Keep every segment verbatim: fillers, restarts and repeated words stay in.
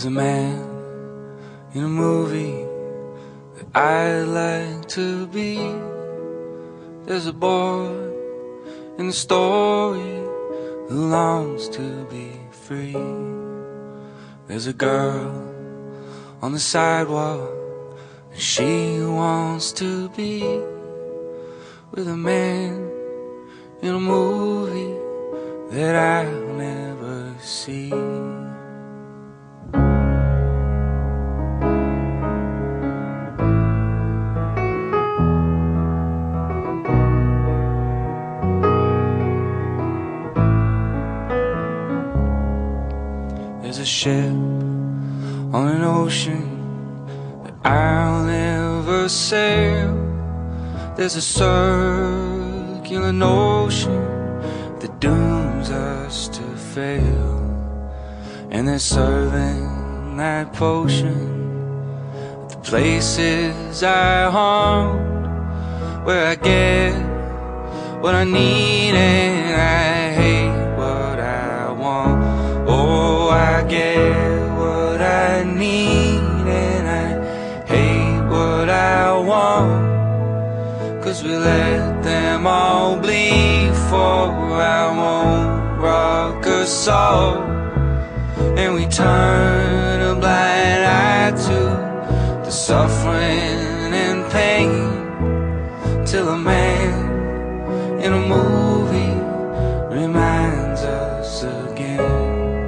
There's a man in a movie that I'd like to be. There's a boy in the story who longs to be free. There's a girl on the sidewalk and she wants to be with a man in a movie that I'll never see. There's a ship on an ocean that I'll never sail. There's a circular notion that dooms us to fail. And they're serving that potion at the places I haunt, where I get what I need and I hate what I want. Oh, I get what I need and I hate what I want, 'cause we let them all bleed for our own rock assault. And we turn a blind eye to the suffering and pain, till a man in a movie reminds us again.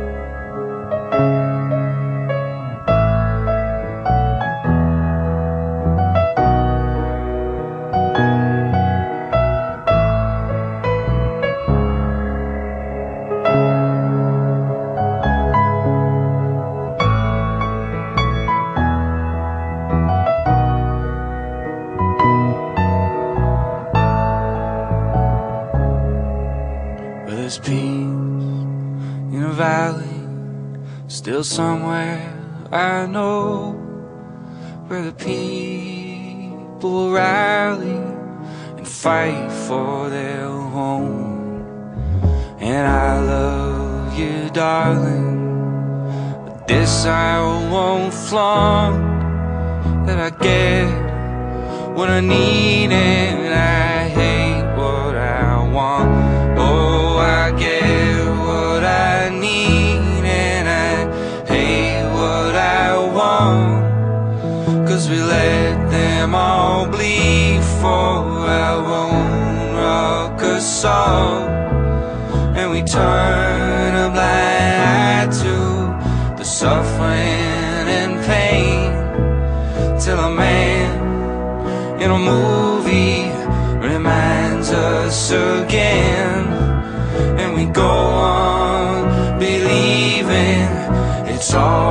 There's peace in a valley, still somewhere I know, where the people will rally and fight for their home. And I love you, darling, but this I won't flaunt, that I get what I need and I hate what I want. Oh, I get what I need and I hate what I want, 'cause we let them all bleed for our own rock assault. And we turn a blind eye to the suffering and pain, till a man in a movie reminds us again. And we go on believing it's all